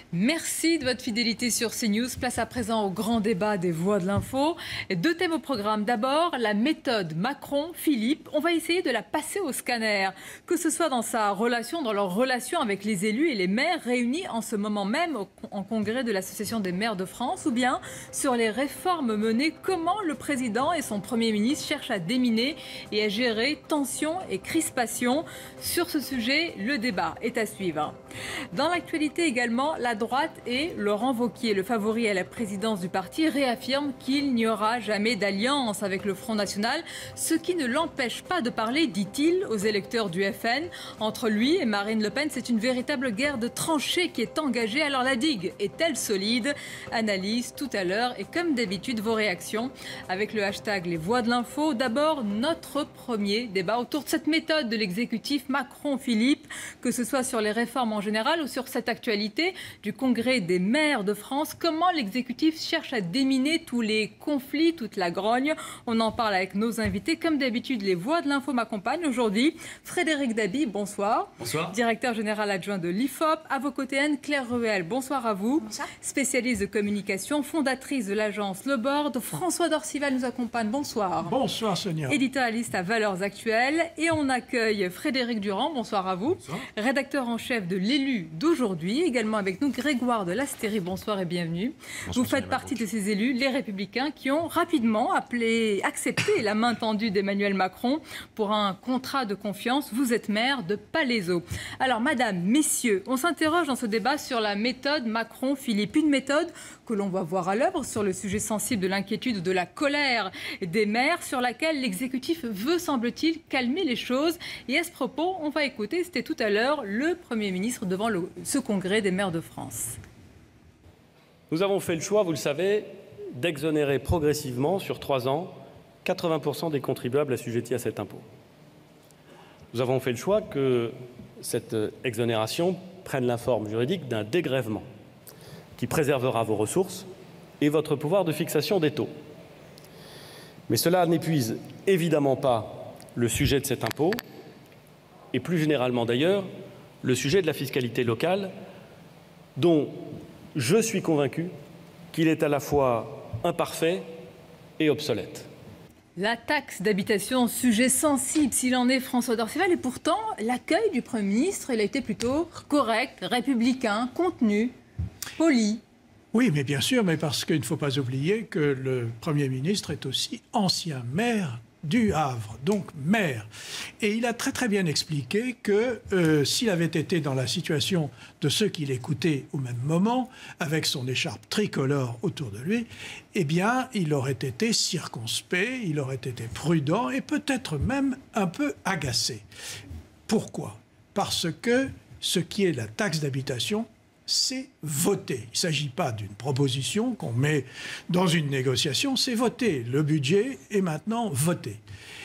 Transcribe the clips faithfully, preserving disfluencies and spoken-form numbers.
Merci de votre fidélité sur CNews. Place à présent au grand débat des voix de l'info. Deux thèmes au programme. D'abord, la méthode Macron-Philippe. On va essayer de la passer au scanner. Que ce soit dans sa relation, dans leur relation avec les élus et les maires réunis en ce moment même au, en congrès de l'Association des maires de France, ou bien sur les réformes menées, comment le président et son Premier ministre cherchent à déminer et à gérer tensions et crispations. Sur ce sujet, le débat est à suivre. Dans l'actualité également, la droite et Laurent Wauquiez, le favori à la présidence du parti, réaffirme qu'il n'y aura jamais d'alliance avec le Front National, ce qui ne l'empêche pas de parler, dit-il, aux électeurs du F N. Entre lui et Marine Le Pen, c'est une véritable guerre de tranchées qui est engagée. Alors la digue est-elle solide? Analyse tout à l'heure et comme d'habitude vos réactions avec le hashtag Les Voix de l'Info. D'abord, notre premier débat autour de cette méthode de l'exécutif Macron-Philippe, que ce soit sur les réformes en général ou sur cette actualité du congrès des maires de France. Comment l'exécutif cherche à déminer tous les conflits, toute la grogne? On en parle avec nos invités. Comme d'habitude, les voix de l'info m'accompagnent aujourd'hui. Frédéric Dabi, bonsoir. Bonsoir. Directeur général adjoint de l'I F O P. À vos côtés, Anne-Claire Ruel, bonsoir à vous. Bonsoir. Spécialiste de communication, fondatrice de l'agence Le Board. François Dorcival nous accompagne, bonsoir. Bonsoir Sonia. Éditorialiste à Valeurs Actuelles. Et on accueille Frédéric Durand, bonsoir à vous. Bonsoir. Rédacteur en chef de l'Élu d'aujourd'hui. Également avec nous Grégoire de Lastérie, bonsoir et bienvenue. Bonsoir, vous faites partie de ces élus, les Républicains, qui ont rapidement appelé, accepté la main tendue d'Emmanuel Macron pour un contrat de confiance. Vous êtes maire de Palaiseau. Alors, madame, messieurs, on s'interroge dans ce débat sur la méthode Macron-Philippe. Une méthode que l'on va voir à l'œuvre sur le sujet sensible de l'inquiétude ou de la colère des maires, sur laquelle l'exécutif veut, semble-t-il, calmer les choses. Et à ce propos, on va écouter, c'était tout à l'heure, le Premier ministre devant le, ce congrès des maires de France. Nous avons fait le choix, vous le savez, d'exonérer progressivement sur trois ans quatre-vingts pour cent des contribuables assujettis à cet impôt. Nous avons fait le choix que cette exonération prenne la forme juridique d'un dégrèvement qui préservera vos ressources et votre pouvoir de fixation des taux. Mais cela n'épuise évidemment pas le sujet de cet impôt et plus généralement d'ailleurs le sujet de la fiscalité locale dont je suis convaincu qu'il est à la fois imparfait et obsolète. La taxe d'habitation, sujet sensible s'il en est, François Dorcival, et pourtant l'accueil du Premier ministre, il a été plutôt correct, républicain, contenu, poli. Oui, mais bien sûr, mais parce qu'il ne faut pas oublier que le Premier ministre est aussi ancien maire du Havre, donc maire. Et il a très très bien expliqué que euh, s'il avait été dans la situation de ceux qui l'écoutaient au même moment, avec son écharpe tricolore autour de lui, eh bien, il aurait été circonspect, il aurait été prudent et peut-être même un peu agacé. Pourquoi? Parce que ce qui est la taxe d'habitation, c'est voter. Il ne s'agit pas d'une proposition qu'on met dans une négociation, c'est voter. Le budget est maintenant voté.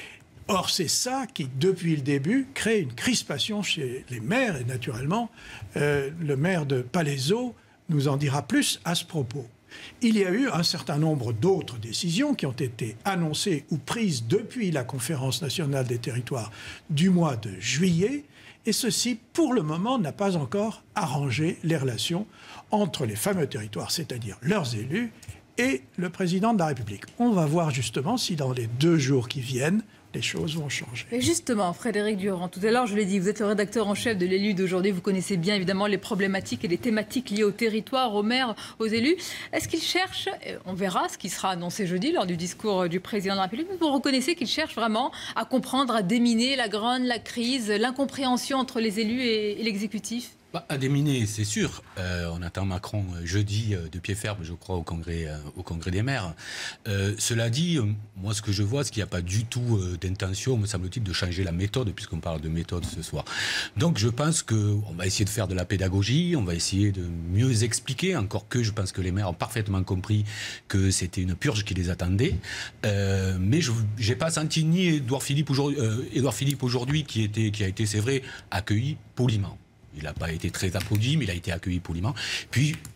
Or, c'est ça qui, depuis le début, crée une crispation chez les maires. Et naturellement, euh, le maire de Palaiseau nous en dira plus à ce propos. Il y a eu un certain nombre d'autres décisions qui ont été annoncées ou prises depuis la Conférence nationale des territoires du mois de juillet. Et ceci, pour le moment, n'a pas encore arrangé les relations entre les fameux territoires, c'est-à-dire leurs élus, et le président de la République. On va voir justement si dans les deux jours qui viennent, les choses vont changer. Et justement, Frédéric Durand, tout à l'heure, je l'ai dit, vous êtes le rédacteur en chef de l'Élu d'aujourd'hui. Vous connaissez bien, évidemment, les problématiques et les thématiques liées au territoire, aux maires, aux élus. Est-ce qu'ils cherchent, on verra ce qui sera annoncé jeudi lors du discours du président de la République, vous reconnaissez qu'ils cherchent vraiment à comprendre, à déminer la grogne, la crise, l'incompréhension entre les élus et, et l'exécutif? Bah, à déminer, c'est sûr. Euh, on attend Macron euh, jeudi euh, de pied ferme, je crois, au congrès, euh, au congrès des maires. Euh, cela dit, euh, moi, ce que je vois, c'est qu'il n'y a pas du tout euh, d'intention, me semble-t-il, de changer la méthode, puisqu'on parle de méthode ce soir. Donc, je pense qu'on va essayer de faire de la pédagogie, on va essayer de mieux expliquer, encore que je pense que les maires ont parfaitement compris que c'était une purge qui les attendait. Euh, mais je n'ai pas senti ni Édouard Philippe aujourd'hui, euh, Édouard Philippe aujourd'hui qui, était, qui a été, c'est vrai, accueilli poliment. Il n'a pas été très applaudi, mais il a été accueilli poliment. Puis,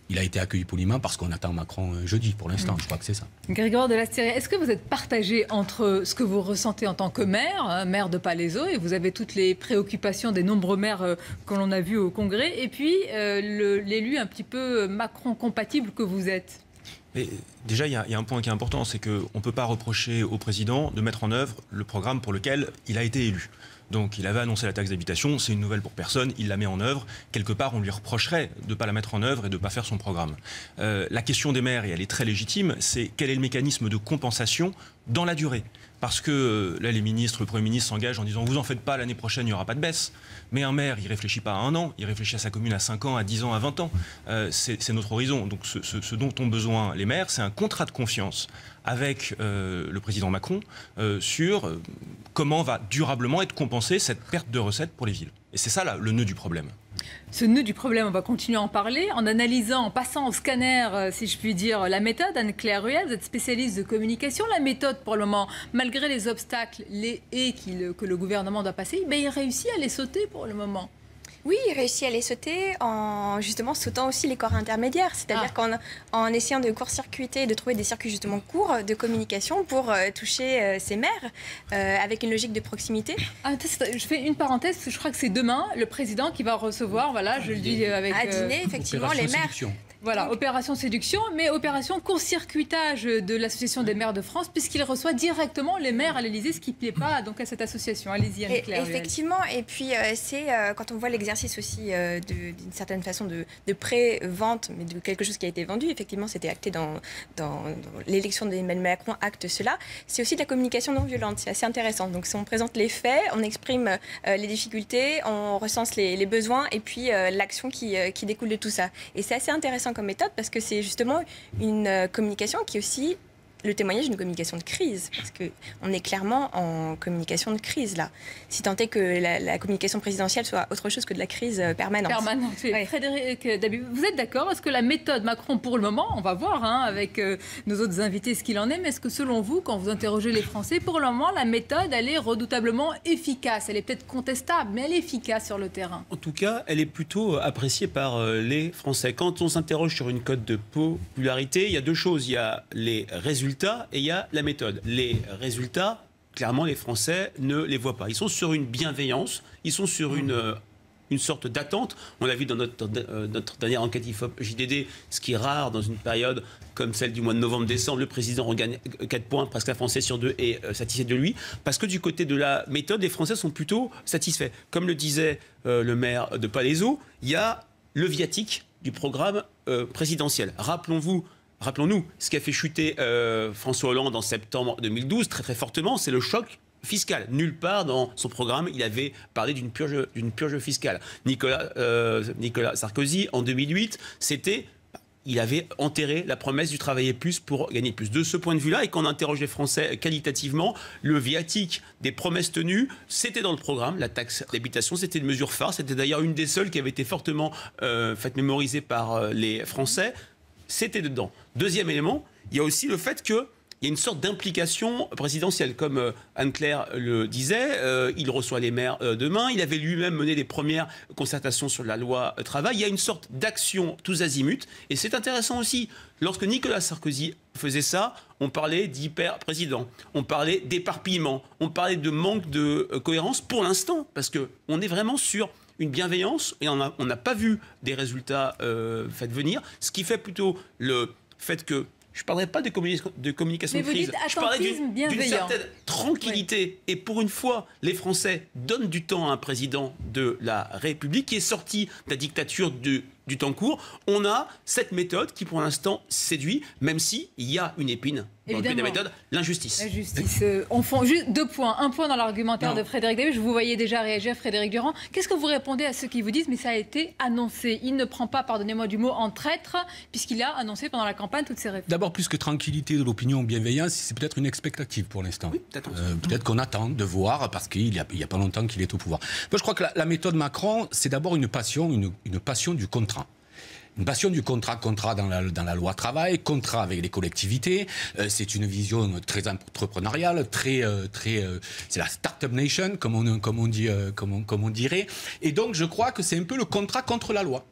il a été accueilli poliment parce qu'on attend Macron jeudi, pour l'instant. Mmh. Je crois que c'est ça. Grégoire de Lasteyrie, est-ce que vous êtes partagé entre ce que vous ressentez en tant que maire, maire de Palaiseau, et vous avez toutes les préoccupations des nombreux maires euh, que l'on a vus au Congrès, et puis euh, l'élu un petit peu Macron-compatible que vous êtes? Mais déjà, il y, y a un point qui est important, c'est qu'on ne peut pas reprocher au président de mettre en œuvre le programme pour lequel il a été élu. Donc il avait annoncé la taxe d'habitation, c'est une nouvelle pour personne, il la met en œuvre. Quelque part, on lui reprocherait de ne pas la mettre en œuvre et de ne pas faire son programme. Euh, la question des maires, et elle est très légitime, c'est quel est le mécanisme de compensation dans la durée. Parce que là, les ministres, le Premier ministre s'engage en disant « vous en faites pas, l'année prochaine, il n'y aura pas de baisse ». Mais un maire, il ne réfléchit pas à un an, il réfléchit à sa commune à cinq ans, à dix ans, à vingt ans. Euh, c'est notre horizon. Donc ce, ce, ce dont ont besoin les maires, c'est un contrat de confiance avec euh, le président Macron euh, sur euh, comment va durablement être compensée cette perte de recettes pour les villes. Et c'est ça là, le nœud du problème. Ce nœud du problème, on va continuer à en parler en analysant, en passant au scanner, euh, si je puis dire, la méthode. Anne-Claire Ruel, vous êtes spécialiste de communication. La méthode, pour le moment, malgré les obstacles, les haies que le gouvernement doit passer, ben, il réussit à les sauter pour le moment. Oui, il réussit à les sauter en justement sautant aussi les corps intermédiaires, c'est-à-dire ah. qu'en en essayant de court-circuiter, de trouver des circuits justement courts de communication pour euh, toucher euh, ces maires euh, avec une logique de proximité. Ah, je fais une parenthèse, je crois que c'est demain le président qui va recevoir, voilà, je le dis avec... À dîner, euh, effectivement, les maires... Séduction. Voilà, opération séduction, mais opération court-circuitage de l'Association des maires de France, puisqu'il reçoit directement les maires à l'Élysée, ce qui ne plaît pas donc, à cette association. Allez-y, Anne-Claire. Effectivement, et puis euh, c'est euh, quand on voit l'exercice aussi euh, d'une certaine façon de, de pré-vente, mais de quelque chose qui a été vendu, effectivement, c'était acté dans, dans, dans l'élection d'Emmanuel Macron, acte cela. C'est aussi de la communication non violente, c'est assez intéressant. Donc, si on présente les faits, on exprime euh, les difficultés, on recense les, les besoins, et puis euh, l'action qui, euh, qui découle de tout ça. Et c'est assez intéressant comme méthode parce que c'est justement une euh, communication qui est aussi le témoignage d'une communication de crise, parce qu'on est clairement en communication de crise là, si tant est que la, la communication présidentielle soit autre chose que de la crise permanente. Permanente, oui. Ouais. Frédéric Dabi, vous êtes d'accord? Est-ce que la méthode Macron, pour le moment, on va voir hein, avec euh, nos autres invités ce qu'il en est, mais est-ce que selon vous, quand vous interrogez les Français, pour le moment, la méthode, elle est redoutablement efficace? Elle est peut-être contestable, mais elle est efficace sur le terrain. En tout cas, elle est plutôt appréciée par euh, les Français. Quand on s'interroge sur une cote de popularité, il y a deux choses. Il y a les résultats et il y a la méthode. Les résultats, clairement, les Français ne les voient pas. Ils sont sur une bienveillance, ils sont sur une, euh, une sorte d'attente. On l'a vu dans notre, euh, notre dernière enquête I F O P J D D, ce qui est rare dans une période comme celle du mois de novembre-décembre. Le président regagne quatre points, presque un Français sur deux est euh, satisfait de lui. Parce que du côté de la méthode, les Français sont plutôt satisfaits. Comme le disait euh, le maire de Palaiseau, il y a le viatique du programme euh, présidentiel. Rappelons-vous, Rappelons-nous, ce qui a fait chuter euh, François Hollande en septembre deux mille douze, très très fortement, c'est le choc fiscal. Nulle part dans son programme, il avait parlé d'une purge, d'une purge fiscale. Nicolas, euh, Nicolas Sarkozy, en deux mille huit, c'était... il avait enterré la promesse du travailler plus pour gagner plus. De ce point de vue-là, et quand on interroge les Français qualitativement, le viatique des promesses tenues, c'était dans le programme. La taxe d'habitation, c'était une mesure phare. C'était d'ailleurs une des seules qui avait été fortement euh, faite mémoriser par euh, les Français. C'était dedans. Deuxième élément, il y a aussi le fait qu'il y a une sorte d'implication présidentielle. Comme euh, Anne-Claire le disait, euh, il reçoit les maires euh, demain. Il avait lui-même mené les premières concertations sur la loi euh, travail. Il y a une sorte d'action tous azimuts. Et c'est intéressant aussi. Lorsque Nicolas Sarkozy faisait ça, on parlait d'hyper-président. On parlait d'éparpillement. On parlait de manque de euh, cohérence pour l'instant. Parce qu'on est vraiment sur une bienveillance, et on n'a pas vu des résultats euh, faits venir, ce qui fait plutôt le fait que, je ne parlerai pas de, communi de communication mais de crise, je parlerai d'une certaine tranquillité, oui. Et pour une fois, les Français donnent du temps à un président de la République qui est sorti de la dictature de, du temps court. On a cette méthode qui, pour l'instant, séduit, même s'il y a une épine dans le pied de la méthode, l'injustice. La justice. Euh, on fait juste deux points. Un point dans l'argumentaire de Frédéric Dabi. Je vous voyais déjà réagir, Frédéric Durand. Qu'est-ce que vous répondez à ceux qui vous disent, mais ça a été annoncé. Il ne prend pas, pardonnez-moi du mot, en traître, puisqu'il a annoncé pendant la campagne toutes ces réformes. D'abord, plus que tranquillité de l'opinion, bienveillance, c'est peut-être une expectative pour l'instant. Oui, peut-être euh, peut-être qu'on attend de voir, parce qu'il n'y a, a pas longtemps qu'il est au pouvoir. Moi, je crois que la, la méthode Macron, c'est d'abord une passion, une, une passion du contrat. Une passion du contrat, contrat dans la, dans la loi travail, contrat avec les collectivités. Euh, c'est une vision très entrepreneuriale, très, euh, très, euh, c'est la start-up nation, comme on, comme on dit, euh, comme on, comme on dirait. Et donc, je crois que c'est un peu le contrat contre la loi.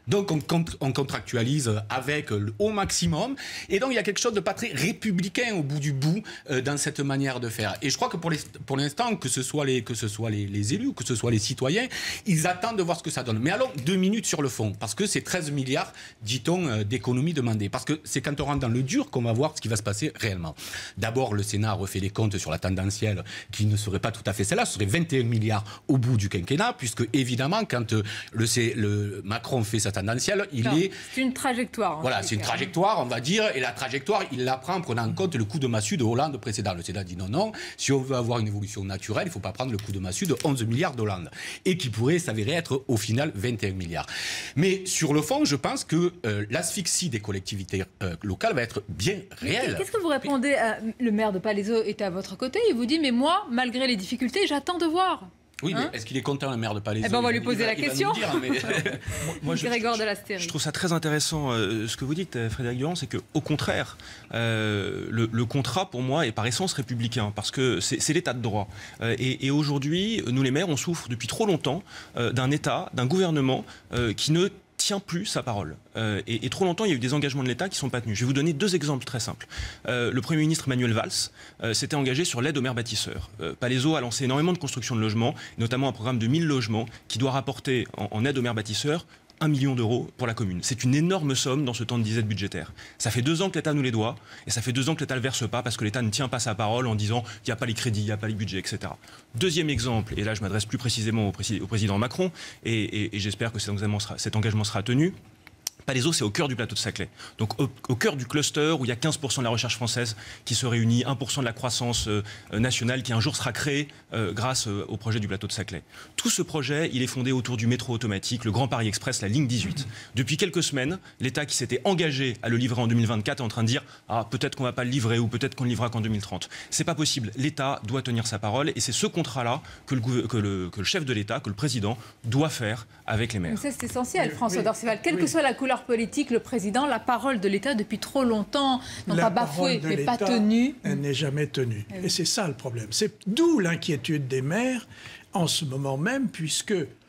Donc on, on contractualise avec au maximum. Et donc il y a quelque chose de pas très républicain au bout du bout euh, dans cette manière de faire. Et je crois que pour, les, pour l'instant, que ce soit, les, que ce soit les, les élus ou que ce soit les citoyens, ils attendent de voir ce que ça donne. Mais allons deux minutes sur le fond, parce que c'est treize milliards, dit-on, euh, d'économies demandées. Parce que c'est quand on rentre dans le dur qu'on va voir ce qui va se passer réellement. D'abord, le Sénat refait les comptes sur la tendancielle qui ne serait pas tout à fait celle-là. Ce serait vingt et un milliards au bout du quinquennat, puisque évidemment, quand euh, le, le Macron fait sa tendancielle, il non, est... C'est une trajectoire. Voilà, c'est une trajectoire, on va dire, et la trajectoire, il la prend en prenant en compte le coup de massue de Hollande précédent. Le Sénat dit non, non, si on veut avoir une évolution naturelle, il ne faut pas prendre le coup de massue de onze milliards d'Hollande, et qui pourrait s'avérer être au final vingt et un milliards. Mais sur le fond, je pense que euh, l'asphyxie des collectivités euh, locales va être bien réelle. Qu'est-ce que vous répondez à... Le maire de Palaiseau est à votre côté, il vous dit, mais moi, malgré les difficultés, j'attends de voir. Oui, hein mais est-ce qu'il est content, le maire de Palaiseau? Eh ben on va lui poser va, la question. Dire, mais... Moi, je, Grégoire je, de l'Astérie. je trouve ça très intéressant euh, ce que vous dites, Frédéric Durand, c'est qu'au contraire, euh, le, le contrat, pour moi, est par essence républicain, parce que c'est l'état de droit. Euh, et et aujourd'hui, nous les maires, on souffre depuis trop longtemps euh, d'un État, d'un gouvernement euh, qui ne tient plus sa parole. Euh, et, et trop longtemps, il y a eu des engagements de l'État qui ne sont pas tenus. Je vais vous donner deux exemples très simples. Euh, le Premier ministre Manuel Valls euh, s'était engagé sur l'aide aux maires bâtisseurs. Euh, Palaiseau a lancé énormément de construction de logements, notamment un programme de mille logements qui doit rapporter en, en aide aux maires bâtisseurs un million d'euros pour la commune. C'est une énorme somme dans ce temps de disette budgétaire. Ça fait deux ans que l'État nous les doit, et ça fait deux ans que l'État ne le verse pas parce que l'État ne tient pas sa parole en disant il n'y a pas les crédits, il n'y a pas les budgets, et cetera. Deuxième exemple, et là je m'adresse plus précisément au, précis, au président Macron, et, et, et j'espère que cet engagement sera, cet engagement sera tenu. Palaiseau, c'est au cœur du plateau de Saclay. Donc au, au cœur du cluster où il y a quinze pour cent de la recherche française qui se réunit, un pour cent de la croissance euh, nationale qui un jour sera créée euh, grâce euh, au projet du plateau de Saclay. Tout ce projet, il est fondé autour du métro automatique, le Grand Paris Express, la ligne dix-huit. Depuis quelques semaines, l'État qui s'était engagé à le livrer en deux mille vingt-quatre est en train de dire ah, peut-être qu'on ne va pas le livrer ou peut-être qu'on le livrera qu'en deux mille trente. C'est pas possible. L'État doit tenir sa parole et c'est ce contrat-là que le, que, le, que le chef de l'État, que le président doit faire avec les maires. Mais ça, c'est essentiel, François oui, Dorcival. Quelle oui. que soit la couleur politique, le président, la parole de l'État depuis trop longtemps, non pas bafouée, mais pas tenue. Elle n'est jamais tenue. Et c'est ça le problème. C'est d'où l'inquiétude des maires en ce moment même, puisque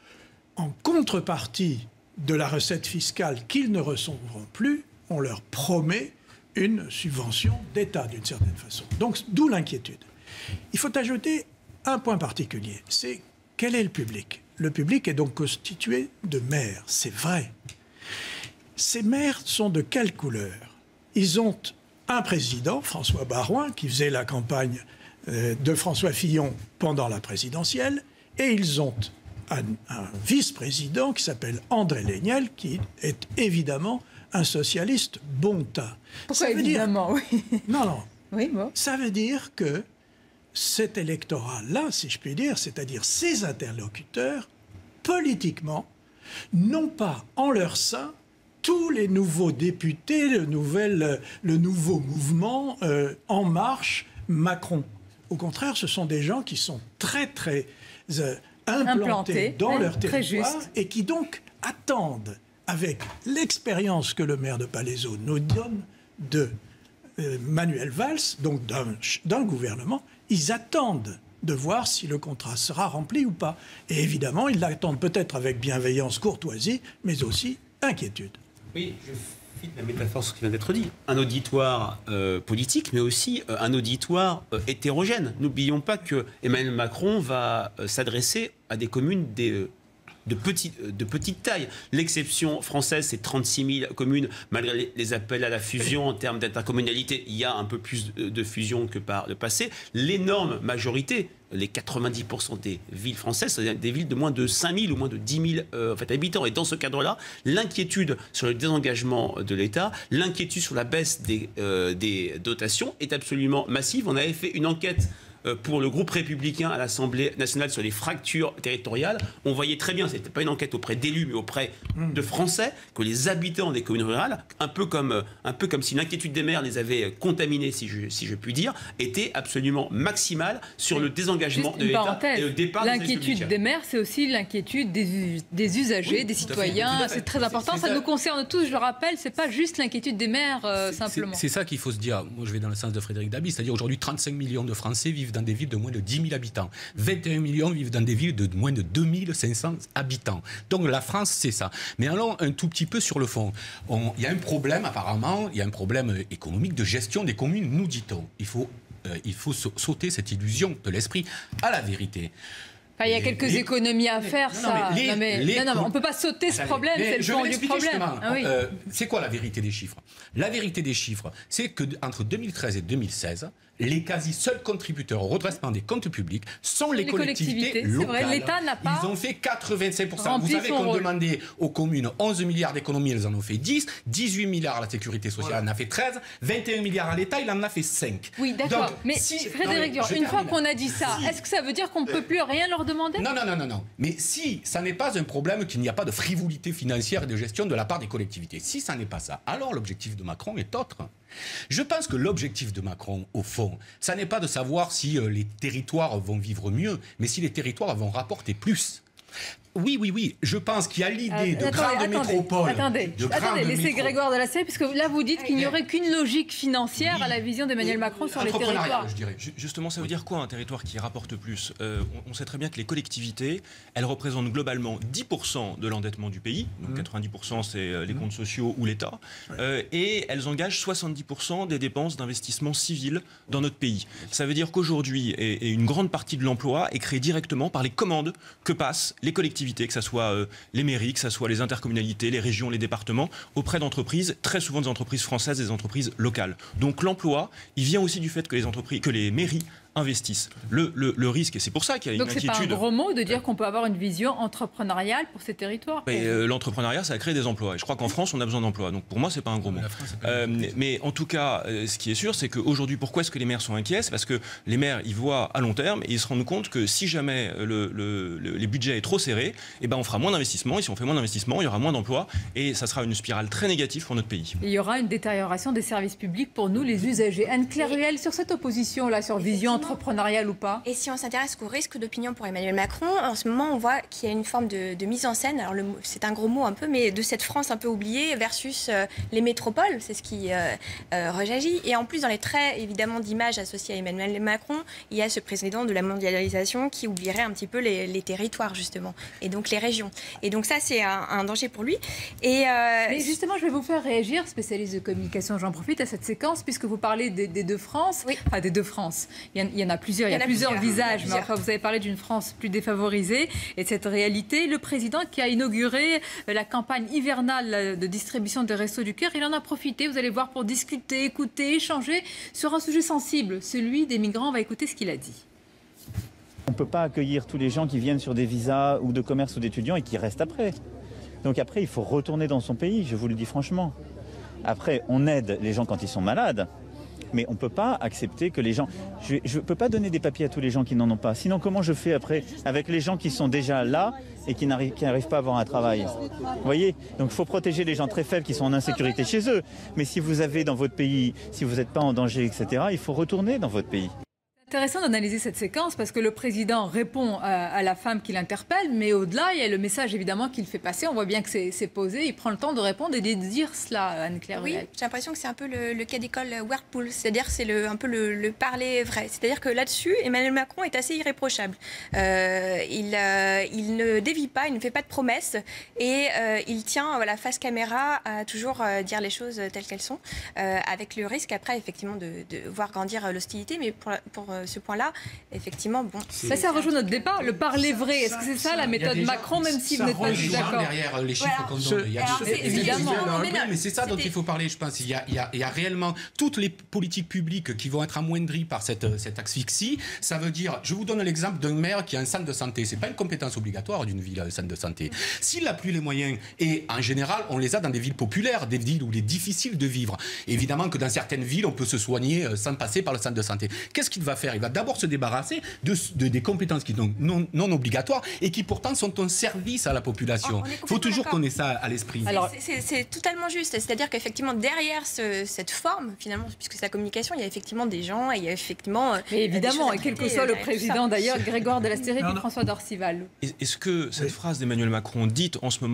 en contrepartie de la recette fiscale qu'ils ne recevront plus, on leur promet une subvention d'État d'une certaine façon. Donc d'où l'inquiétude. Il faut ajouter un point particulier, c'est quel est le public? Le public est donc constitué de maires, c'est vrai. Ces maires sont de quelle couleur? Ils ont un président, François Baroin, qui faisait la campagne de François Fillon pendant la présidentielle, et ils ont un, un vice-président qui s'appelle André Léniel, qui est évidemment un socialiste bon teint. Pourquoi évidemment, dire... oui. Non, non. Oui, bon. Ça veut dire que cet électorat-là, si je puis dire, c'est-à-dire ces interlocuteurs, politiquement, n'ont pas en leur sein tous les nouveaux députés, le, nouvel, le nouveau mouvement euh, En Marche, Macron. Au contraire, ce sont des gens qui sont très, très euh, implantés, implantés dans ouais, leur territoire et qui donc attendent, avec l'expérience que le maire de Palaiseau nous donne de euh, Manuel Valls, donc d'un gouvernement, ils attendent de voir si le contrat sera rempli ou pas. Et évidemment, ils l'attendent peut-être avec bienveillance, courtoisie, mais aussi inquiétude. Oui, je cite la métaphore ce qui vient d'être dit. Un auditoire euh, politique, mais aussi euh, un auditoire euh, hétérogène. N'oublions pas que Emmanuel Macron va euh, s'adresser à des communes des... Euh, De, petit, de petite taille. L'exception française, c'est trente-six mille communes, malgré les appels à la fusion en termes d'intercommunalité. Il y a un peu plus de fusion que par le passé. L'énorme majorité, les quatre-vingt-dix pour cent des villes françaises, c'est des villes de moins de cinq mille ou moins de dix mille euh, en fait, habitants. Et dans ce cadre-là, l'inquiétude sur le désengagement de l'État, l'inquiétude sur la baisse des, euh, des dotations est absolument massive. On avait fait une enquête pour le groupe républicain à l'Assemblée nationale sur les fractures territoriales. On voyait très bien, ce n'était pas une enquête auprès d'élus, mais auprès de Français, que les habitants des communes rurales, un peu comme, un peu comme si l'inquiétude des maires les avait contaminés, si je, si je puis dire, était absolument maximale sur le désengagement Juste de l'État et le départ des l'inquiétude des maires, c'est aussi l'inquiétude des, des usagers, oui, des citoyens. C'est très important. Ça, ça nous concerne tous, je le rappelle. C'est pas juste l'inquiétude des maires, euh, simplement. C'est ça qu'il faut se dire. Moi, je vais dans le sens de Frédéric Dabi, c'est-à-dire aujourd'hui, trente-cinq millions de Français vivent dans des villes de moins de dix mille habitants. vingt et un millions vivent dans des villes de moins de deux mille cinq cents habitants. Donc la France, c'est ça. Mais allons un tout petit peu sur le fond. On, il y a un problème, apparemment, il y a un problème économique de gestion des communes, nous dit-on. Il faut, euh, il faut sauter cette illusion de l'esprit à la vérité. Enfin, il y a quelques les, économies à faire, non, ça. Non, mais, les, non, mais, les, non, non, on ne peut pas sauter ce problème, c'est le fond du problème. Ah, oui. euh, c'est quoi la vérité des chiffres? La vérité des chiffres, c'est qu'entre deux mille treize et deux mille seize, les quasi seuls contributeurs au redressement des comptes publics sont les, les collectivités, collectivités locales. L'État n'a pas. Ils ont fait quatre-vingt-cinq pour cent. Vous savez qu'on demandait aux communes onze milliards d'économies, elles en ont fait dix, dix-huit milliards à la sécurité sociale, voilà. Elle en a fait treize, vingt et un milliards à l'État, il en a fait cinq. Oui, d'accord. Mais si, Frédéric Durand, une fois qu'on a dit ça, si. Est-ce que ça veut dire qu'on ne peut plus rien leur demander? Non, non, non, non, non. Mais si ça n'est pas un problème qu'il n'y a pas de frivolité financière et de gestion de la part des collectivités, si ça n'est pas ça, alors l'objectif de Macron est autre. Je pense que l'objectif de Macron, au fond, ça n'est pas de savoir si euh, les territoires vont vivre mieux, mais si les territoires vont rapporter plus. Oui, oui, oui. Je pense qu'il y a l'idée euh, de grandes métropoles. Attendez, de attendez laissez métro... Grégoire de la Serre, puisque là, vous dites qu'il n'y aurait qu'une logique financière oui. à la vision d'Emmanuel Macron sur les territoires. Je dirais. Justement, ça veut dire quoi un territoire qui rapporte plus? euh, on, on sait très bien que les collectivités, elles représentent globalement dix pour cent de l'endettement du pays. Donc mmh. quatre-vingt-dix pour cent, c'est euh, les comptes sociaux ou l'État. Euh, et elles engagent soixante-dix pour cent des dépenses d'investissement civil dans notre pays. Ça veut dire qu'aujourd'hui, et, et une grande partie de l'emploi est créée directement par les commandes que passent les collectivités, que ce soit euh, les mairies, que ce soit les intercommunalités, les régions, les départements, auprès d'entreprises, très souvent des entreprises françaises, des entreprises locales. Donc l'emploi, il vient aussi du fait que les entreprises, que les mairies investissent. Le, le, le risque, et c'est pour ça qu'il y a Donc une inquiétude... Donc c'est pas un gros mot de dire qu'on peut avoir une vision entrepreneuriale pour ces territoires. Euh, L'entrepreneuriat, ça crée des emplois. Et je crois qu'en France, on a besoin d'emplois. Donc pour moi, c'est pas un gros mot. Euh, mais en tout cas, euh, ce qui est sûr, c'est qu'aujourd'hui, pourquoi est-ce que les maires sont inquiets? C'est parce que les maires, ils voient à long terme et ils se rendent compte que si jamais le, le, le, les budgets est trop serrés, eh ben on fera moins d'investissements. Et si on fait moins d'investissements, il y aura moins d'emplois. Et ça sera une spirale très négative pour notre pays. Et il y aura une détérioration des services publics pour nous, les usagers. Anne-Claire Ruel, sur cette opposition-là, sur vision entrepreneuriale ou pas? Et si on s'intéresse au risque d'opinion pour Emmanuel Macron, en ce moment, on voit qu'il y a une forme de, de mise en scène, alors c'est un gros mot un peu, mais de cette France un peu oubliée versus euh, les métropoles, c'est ce qui euh, euh, rejaillit. Et en plus, dans les traits, évidemment, d'images associées à Emmanuel Macron, il y a ce président de la mondialisation qui oublierait un petit peu les, les territoires, justement, et donc les régions. Et donc ça, c'est un, un danger pour lui. Et euh, mais justement, je vais vous faire réagir, spécialiste de communication, j'en profite, à cette séquence, puisque vous parlez des, des deux France, oui. Enfin, des deux France. Il y, en, il y en a plusieurs, il y a, il y a plusieurs, plusieurs visages, plusieurs. Mais enfin, vous avez parlé d'une France plus défavorisée et de cette réalité. Le président qui a inauguré la campagne hivernale de distribution des Restos du Cœur, il en a profité, vous allez voir, pour discuter, écouter, échanger sur un sujet sensible, celui des migrants. On va écouter ce qu'il a dit. On ne peut pas accueillir tous les gens qui viennent sur des visas ou de commerce ou d'étudiants et qui restent après. Donc après, il faut retourner dans son pays, je vous le dis franchement. Après, on aide les gens quand ils sont malades. Mais on ne peut pas accepter que les gens... Je ne peux pas donner des papiers à tous les gens qui n'en ont pas. Sinon, comment je fais après avec les gens qui sont déjà là et qui n'arrivent, qui n'arrivent pas à avoir un travail? Vous voyez? Donc il faut protéger les gens très faibles qui sont en insécurité chez eux. Mais si vous avez dans votre pays, si vous n'êtes pas en danger, et cetera, il faut retourner dans votre pays. C'est intéressant d'analyser cette séquence parce que le président répond à, à la femme qui l'interpelle, mais au-delà, il y a le message évidemment qu'il fait passer. On voit bien que c'est posé. Il prend le temps de répondre et de dire cela, Anne-Claire. Oui, j'ai l'impression que c'est un peu le, le cas d'école Whirlpool, c'est-à-dire c'est le, un peu le, le parler vrai. C'est-à-dire que là-dessus, Emmanuel Macron est assez irréprochable. Euh, il, euh, il ne dévie pas, il ne fait pas de promesses et euh, il tient à la face caméra à toujours euh, dire les choses telles qu'elles sont, euh, avec le risque après effectivement de, de voir grandir l'hostilité, mais pour, pour ce point-là, effectivement, bon... Ça, ça rejoint notre débat, le parler vrai. Est-ce que c'est ça, ça la méthode Macron, même si vous n'êtes pas d'accord derrière les chiffres qu'on donne. Il y a évidemment. Mais c'est ça dont il faut parler, je pense. Il y a, il y a, il y a réellement toutes les politiques publiques qui vont être amoindries par cette, cette asphyxie. Ça veut dire, je vous donne l'exemple d'un maire qui a un centre de santé. C'est pas une compétence obligatoire d'une ville, un centre de santé. S'il n'a plus les moyens, et en général, on les a dans des villes populaires, des villes où il est difficile de vivre. Évidemment que dans certaines villes, on peut se soigner sans passer par le centre de santé. Qu'est-ce qu'il va faire? Il va d'abord se débarrasser de, de, des compétences qui sont non, non obligatoires et qui pourtant sont un service à la population. Il faut toujours qu'on ait ça à l'esprit. C'est totalement juste. C'est-à-dire qu'effectivement, derrière ce, cette forme, finalement, puisque c'est la communication, il y a effectivement des gens et il y a effectivement... Mais évidemment, et quel que soit le président d'ailleurs, Grégoire de la Série et François d'Orcival. Est-ce que cette oui. phrase d'Emmanuel Macron, dite en ce moment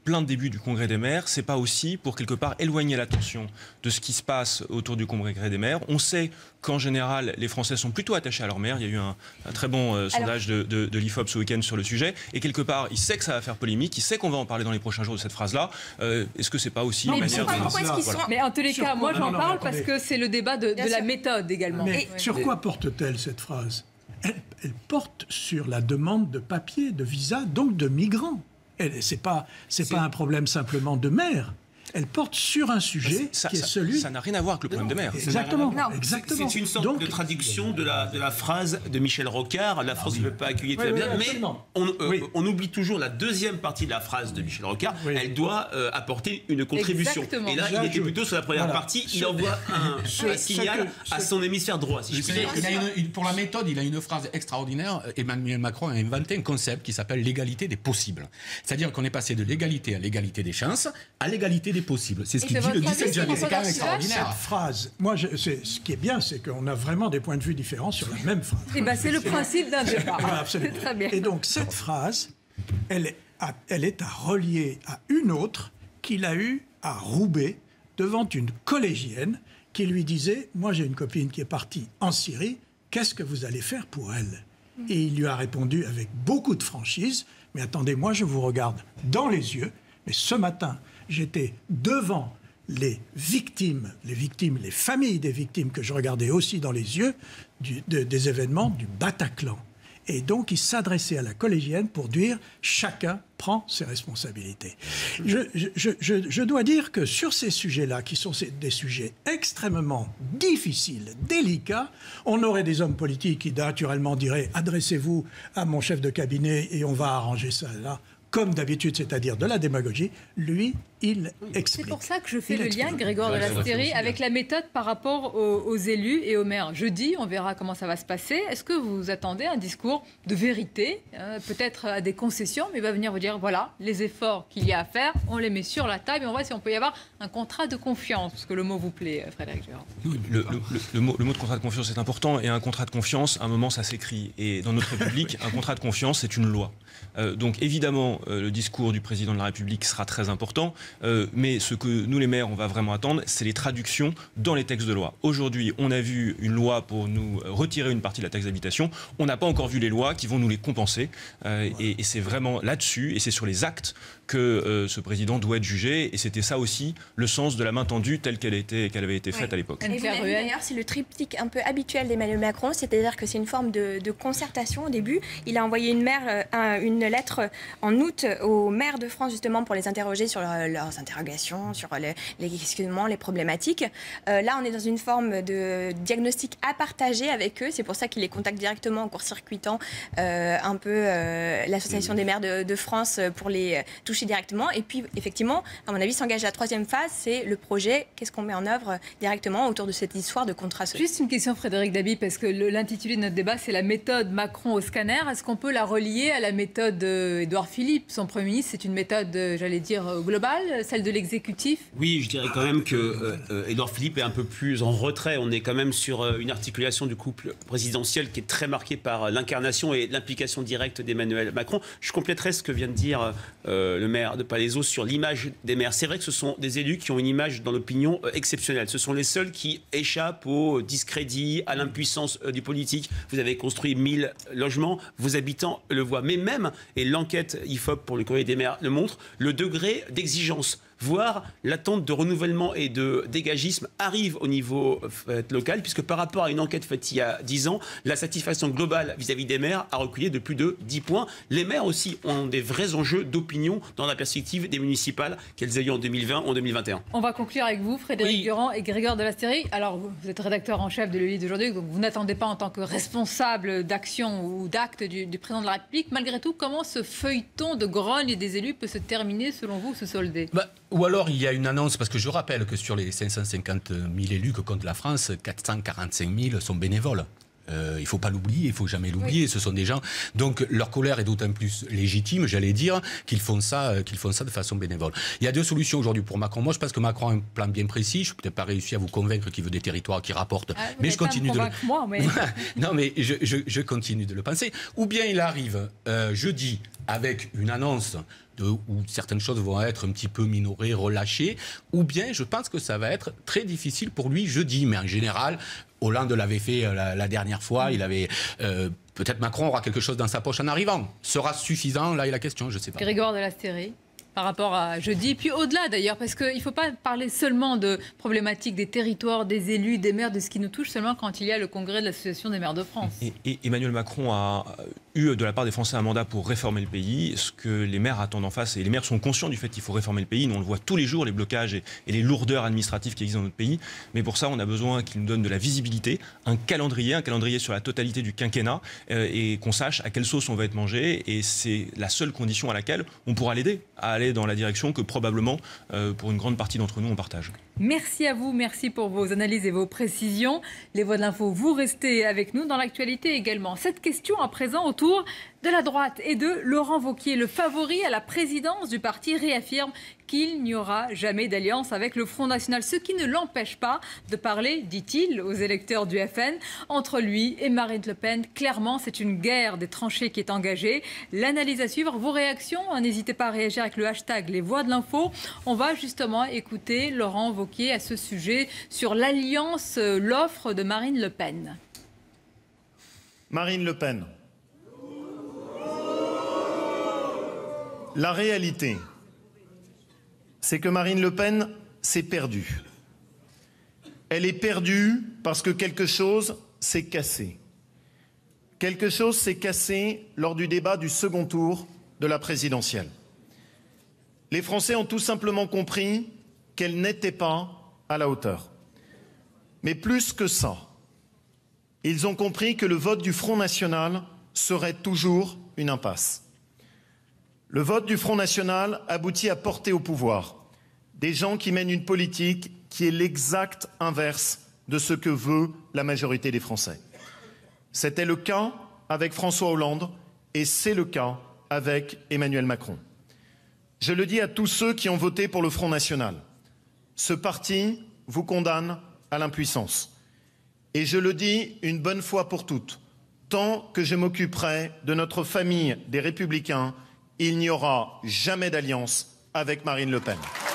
plein de débuts du Congrès des maires, c'est pas aussi pour quelque part éloigner l'attention de ce qui se passe autour du Congrès des maires. On sait qu'en général, les Français sont plutôt attachés à leur maire. Il y a eu un, un très bon euh, sondage de, de, de l'I F O P ce week-end sur le sujet. Et quelque part, il sait que ça va faire polémique, il sait qu'on va en parler dans les prochains jours de cette phrase-là. Euh, Est-ce que c'est pas aussi mais une manière pourquoi, de... pourquoi est-ce qu'ils sont... Mais en tous les sur cas, quoi... moi j'en parle parce attendez. que c'est le débat de, de la méthode également. Mais Et... sur quoi porte-t-elle cette phrase? elle, elle porte sur la demande de papier, de visa, donc de migrants. Ce n'est pas, c'est pas un problème simplement de maire. Elle porte sur un sujet ça, qui est ça, celui... Ça n'a rien à voir avec le problème de maire. Exactement. exactement. C'est une sorte Donc, de traduction de la, de la phrase de Michel Rocard, la France ne peut pas accueillir tout oui, bien, oui, mais absolument. on, euh, Oui. on oublie toujours la deuxième partie de la phrase de Michel Rocard, Oui. elle doit euh, apporter une contribution. Exactement. Et là, il était plutôt sur la première Voilà. partie, il Ce- envoie un, ce- un ce signal que- à ce- son hémisphère droit, si je puis Il dire. a une- une- pour la méthode, il a une phrase extraordinaire. Emmanuel Macron a inventé un concept qui s'appelle l'égalité des possibles. C'est-à-dire qu'on est passé de l'égalité à l'égalité des chances à l'égalité des possibles. C'est ce Et qu'il c'est dit le votre dix-sept avis, janvier. c'est C'est quand même votre avis, extraordinaire. cette phrase, moi, je, c'est- ce qui est bien, c'est qu'on a vraiment des points de vue différents sur la même phrase. Eh ben, c'est le principe d'un débat. Voilà, absolument. Très bien. Et donc, cette phrase, elle est, à, elle est à relier à une autre qu'il a eue à Roubaix devant une collégienne qui lui disait « Moi, j'ai une copine qui est partie en Syrie, qu'est-ce que vous allez faire pour elle ?» Et il lui a répondu avec beaucoup de franchise « Mais attendez, moi, je vous regarde dans les yeux, mais ce matin, j'étais devant les victimes, les victimes, les familles des victimes que je regardais aussi dans les yeux du- de- des événements du Bataclan. » Et donc, il s'adressait à la collégienne pour dire « Chacun prend ses responsabilités ». Je, je- je- je- je dois dire que sur ces sujets-là, qui sont ces- des sujets extrêmement difficiles, délicats, on aurait des hommes politiques qui naturellement diraient « Adressez-vous à mon chef de cabinet et on va arranger ça là ». Comme d'habitude, c'est-à-dire de la démagogie, lui, il explique. C'est pour ça que je fais Il le explique. lien, Grégoire de Ouais, ça va, c'est Lasteyrie, aussi avec la méthode par rapport aux, aux élus et aux maires. Jeudi, on verra comment ça va se passer. Est-ce que vous attendez un discours de vérité, euh, peut-être à des concessions, mais il va venir vous dire, voilà, les efforts qu'il y a à faire, on les met sur la table et on voit si on peut y avoir un contrat de confiance, parce que le mot vous plaît, Frédéric Durand. Le, le- le- le mot, le mot de contrat de confiance est important, et un contrat de confiance, à un moment, ça s'écrit. Et dans notre République, un contrat de confiance, c'est une loi. Euh, donc évidemment, euh, le discours du président de la République sera très important, euh, mais ce que nous, les maires, on va vraiment attendre, c'est les traductions dans les textes de loi. Aujourd'hui, on a vu une loi pour nous retirer une partie de la taxe d'habitation. On n'a pas encore vu les lois qui vont nous les compenser. Euh, et et c'est vraiment là-dessus, et c'est sur les actes que euh, ce président doit être jugé. Et c'était ça aussi le sens de la main tendue telle qu'elle était, qu'elle avait été faite Oui. à l'époque. Et vous Anne-Claire l'avez vu Ruel. d'ailleurs, c'est le triptyque un peu habituel d'Emmanuel Macron, c'est-à-dire que c'est une forme de, de concertation au début. Il a envoyé une, maire, euh, un- une lettre en août aux maires de France justement pour les interroger sur leur- leurs interrogations, sur le- les questionnements, les problématiques. Euh, là, on est dans une forme de diagnostic à partager avec eux. C'est pour ça qu'il les contacte directement en court-circuitant euh, un peu euh, l'Association des maires de, de France pour les euh, toucher directement. Et puis, effectivement, à mon avis, s'engage la troisième phase, c'est le projet. Qu'est-ce qu'on met en œuvre directement autour de cette histoire de contrat social. Juste une question, Frédéric Dabi, parce que le- l'intitulé de notre débat, c'est la méthode Macron au scanner. Est-ce qu'on peut la relier à la méthode d'Édouard Philippe, son Premier ministre? C'est une méthode, euh, j'allais dire, euh, globale, celle de l'exécutif? Oui, je dirais quand même que euh, euh, Édouard Philippe est un peu plus en retrait. On est quand même sur euh, une articulation du couple présidentiel qui est très marquée par euh, l'incarnation et l'implication directe d'Emmanuel Macron. Je compléterai ce que vient de dire euh, le maire de Palaiseau sur l'image des maires. C'est vrai que ce sont des élus qui ont une image dans l'opinion euh, exceptionnelle. Ce sont les seuls qui échappent au discrédit, à l'impuissance euh, du politique. Vous avez construit mille logements, vos habitants le voient. Mais même, et l'enquête I F O P pour le courrier des maires le montre, le degré d'exigence, voire l'attente de renouvellement et de dégagisme arrive au niveau euh, local, puisque par rapport à une enquête faite il y a dix ans, la satisfaction globale vis-à-vis des maires a reculé de plus de dix points. Les maires aussi ont des vrais enjeux d'opinion dans la perspective des municipales qu'elles aient eu en deux mille vingt, en deux mille vingt et un. On va conclure avec vous, Frédéric Oui. Durand et Grégoire de Lasteyrie. Alors, vous vous êtes rédacteur en chef de Le Livre d'aujourd'hui, donc vous n'attendez pas en tant que responsable d'action ou d'acte du, du président de la République. Malgré tout, comment ce feuilleton de grogne des élus peut se terminer, selon vous, se solder? Bah, ou alors il y a une annonce, parce que je rappelle que sur les cinq cent cinquante mille élus que compte la France, quatre cent quarante-cinq mille sont bénévoles. Euh, il ne faut pas l'oublier, il ne faut jamais l'oublier. Oui. Ce sont des gens. Donc leur colère est d'autant plus légitime, j'allais dire, qu'ils font ça, euh, qu'ils font ça de façon bénévole. Il y a deux solutions aujourd'hui pour Macron. Moi, je pense que Macron a un plan bien précis. Je n'ai peut-être pas réussi à vous convaincre qu'il veut des territoires qui rapportent, ah, mais je continue de le. Moi, mais... non, mais je, je, je continue de le penser. Ou bien il arrive euh, jeudi avec une annonce de, où certaines choses vont être un petit peu minorées, relâchées, ou bien je pense que ça va être très difficile pour lui jeudi. Mais en général, Hollande l'avait fait la, la dernière fois, il avait... Euh, peut-être Macron aura quelque chose dans sa poche en arrivant. Sera suffisant, là est la question, je ne sais pas. Grégoire Delastérie, par rapport à jeudi, puis au-delà d'ailleurs, parce qu'il ne faut pas parler seulement de problématiques des territoires, des élus, des maires, de ce qui nous touche, seulement quand il y a le congrès de l'Association des maires de France. Et, et Emmanuel Macron a eu de la part des Français un mandat pour réformer le pays, ce que les maires attendent en face, et les maires sont conscients du fait qu'il faut réformer le pays. Nous on le voit tous les jours, les blocages et, et les lourdeurs administratives qui existent dans notre pays, mais pour ça on a besoin qu'il nous donne de la visibilité, un calendrier, un calendrier sur la totalité du quinquennat, euh, et qu'on sache à quelle sauce on va être mangé, et c'est la seule condition à laquelle on pourra l'aider à aller dans la direction que probablement, euh, pour une grande partie d'entre nous, on partage. Merci à vous, merci pour vos analyses et vos précisions. Les Voix de l'Info, vous restez avec nous dans l'actualité également. Cette question à présent autour de la droite et de Laurent Wauquiez, le favori à la présidence du parti, réaffirme qu'il n'y aura jamais d'alliance avec le Front National, ce qui ne l'empêche pas de parler, dit-il, aux électeurs du F N. Entre lui et Marine Le Pen, clairement, c'est une guerre des tranchées qui est engagée. L'analyse à suivre, vos réactions, n'hésitez pas à réagir avec le hashtag Les Voix de l'Info. On va justement écouter Laurent Wauquiez à ce sujet sur l'alliance, l'offre de Marine Le Pen. Marine Le Pen. La réalité, c'est que Marine Le Pen s'est perdue. Elle est perdue parce que quelque chose s'est cassé. Quelque chose s'est cassé lors du débat du second tour de la présidentielle. Les Français ont tout simplement compris qu'elle n'était pas à la hauteur. Mais plus que ça, ils ont compris que le vote du Front National serait toujours une impasse. Le vote du Front National aboutit à porter au pouvoir des gens qui mènent une politique qui est l'exact inverse de ce que veut la majorité des Français. C'était le cas avec François Hollande et c'est le cas avec Emmanuel Macron. Je le dis à tous ceux qui ont voté pour le Front National. Ce parti vous condamne à l'impuissance. Et je le dis une bonne fois pour toutes, tant que je m'occuperai de notre famille des Républicains, il n'y aura jamais d'alliance avec Marine Le Pen.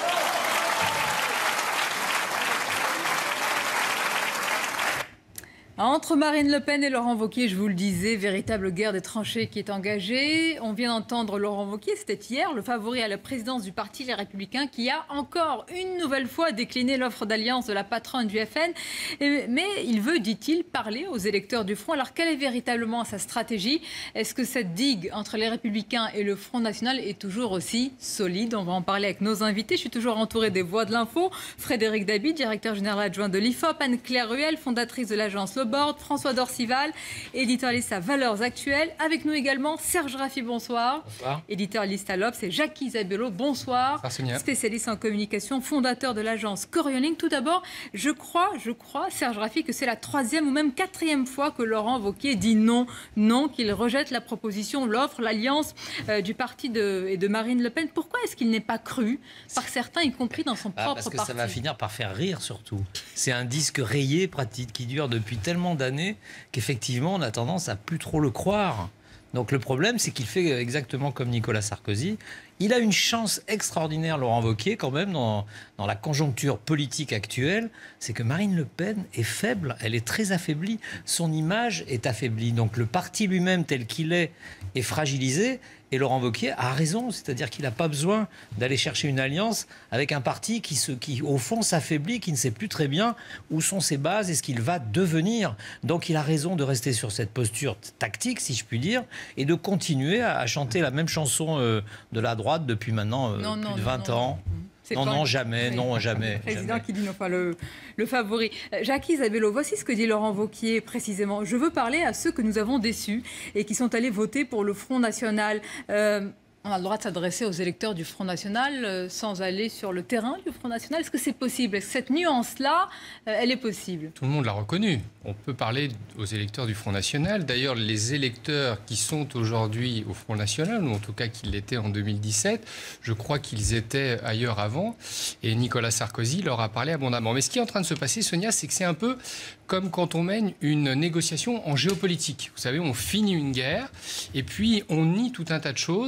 Entre Marine Le Pen et Laurent Wauquiez, je vous le disais, véritable guerre des tranchées qui est engagée. On vient d'entendre Laurent Wauquiez, c'était hier, le favori à la présidence du parti Les Républicains, qui a encore une nouvelle fois décliné l'offre d'alliance de la patronne du F N. Et, mais il veut, dit-il, parler aux électeurs du Front. Alors quelle est véritablement sa stratégie? Est-ce que cette digue entre les Républicains et le Front National est toujours aussi solide? On va en parler avec nos invités. Je suis toujours entourée des Voix de l'Info. Frédéric Dabi, directeur général adjoint de l'I F O P, Anne-Claire Ruel, fondatrice de l'agence Le Board, François Dorcival, éditorialiste à Valeurs Actuelles. Avec nous également Serge Raffi, bonsoir. Bonsoir. Éditorialiste à l'Obs, et Jacques Isabello, bonsoir. bonsoir. Spécialiste en communication, fondateur de l'agence Corioning. Tout d'abord, je crois, je crois, Serge Raffi, que c'est la troisième ou même quatrième fois que Laurent Wauquiez dit non, non, qu'il rejette la proposition, l'offre, l'alliance euh, du parti de, et de Marine Le Pen. Pourquoi est-ce qu'il n'est pas cru par certains, y compris dans son bah, propre parce que parti? Ça va finir par faire rire surtout. C'est un disque rayé, pratique, qui dure depuis tellement d'années qu'effectivement on a tendance à plus trop le croire. Donc le problème, c'est qu'il fait exactement comme Nicolas Sarkozy. Il a une chance extraordinaire, Laurent Wauquiez, quand même, dans, dans la conjoncture politique actuelle, c'est que Marine Le Pen est faible, elle est très affaiblie, son image est affaiblie. Donc le parti lui-même tel qu'il est est fragilisé. Et Laurent Wauquiez a raison, c'est-à-dire qu'il n'a pas besoin d'aller chercher une alliance avec un parti qui, se, qui au fond, s'affaiblit, qui ne sait plus très bien où sont ses bases et ce qu'il va devenir. Donc il a raison de rester sur cette posture tactique, si je puis dire, et de continuer à, à chanter la même chanson euh, de la droite depuis maintenant euh, non, plus non, de vingt non, ans. Non. Non, non, jamais, oui. non, jamais. Le président jamais. qui dit non pas le, le favori. Jacques Isabello, voici ce que dit Laurent Wauquiez précisément. Je veux parler à ceux que nous avons déçus et qui sont allés voter pour le Front National. Euh, on a le droit de s'adresser aux électeurs du Front National euh, sans aller sur le terrain du Front National. Est-ce que c'est possible? Est-ce que cette nuance-là, euh, elle est possible? Tout le monde l'a reconnu. On peut parler aux électeurs du Front National. D'ailleurs, les électeurs qui sont aujourd'hui au Front National, ou en tout cas qui l'étaient en deux mille dix-sept, je crois qu'ils étaient ailleurs avant. Et Nicolas Sarkozy leur a parlé abondamment. Mais ce qui est en train de se passer, Sonia, c'est que c'est un peu comme quand on mène une négociation en géopolitique. Vous savez, on finit une guerre et puis on nie tout un tas de choses. Mais